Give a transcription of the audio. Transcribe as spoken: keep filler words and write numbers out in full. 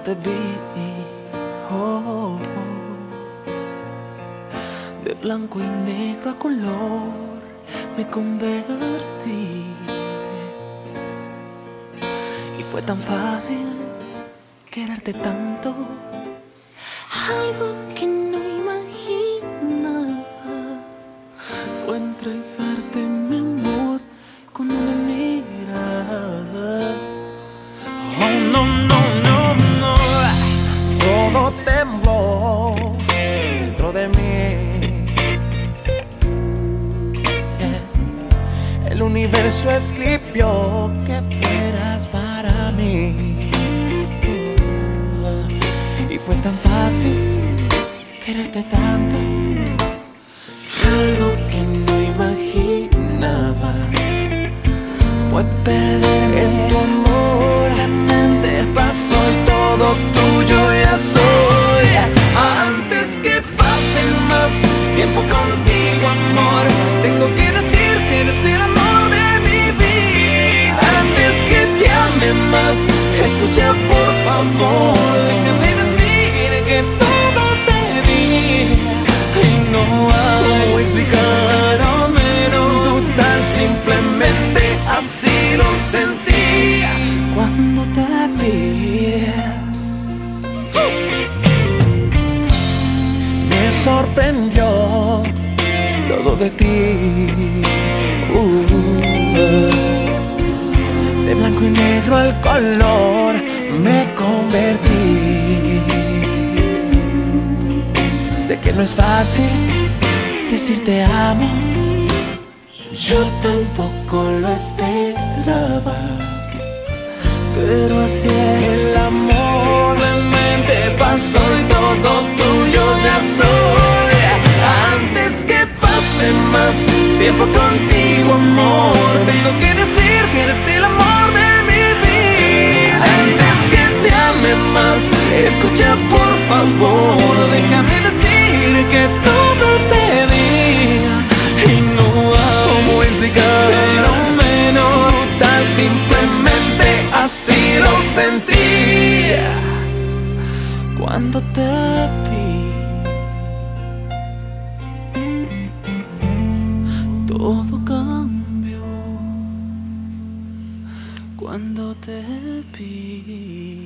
te vi, oh, oh, de blanco y negro a color me convertí. Y fue tan fácil quererte tanto, algo que no imaginaba fue entregarte mi amor con una mirada. Oh, no, no, no, no. Todo tembló dentro de mí. Yeah. El universo escribió que fueras para mí. Uh, y fue tan fácil quererte tanto, algo que no imaginaba fue perderme en tu amor. Simplemente pasó y todo tuyo ya soy. Antes que pase más tiempo contigo, amor, tengo que decir que eres el amor de mi vida. Antes que te ame más, escucha por favor, déjame decir que todo te di y no hay ¿Cómo explicar? pero menos tan simplemente así lo sentí cuando te vi. Me sorprendió todo de ti. Uh, de blanco y negro al color me convertí. Sé que no es fácil decir te amo, Yo tampoco lo esperaba, pero así es el amor. Simplemente pasó y todo tuyo ya soy. Antes que pase más tiempo contigo, amor, tengo que decir que eres el amor de mi vida. Antes que te ame más, escucha por favor, déjame decir que todo te di y no hay ¿Cómo explicar? pero menos tan simplemente así lo sentí cuando te vi. Todo cambió cuando te vi.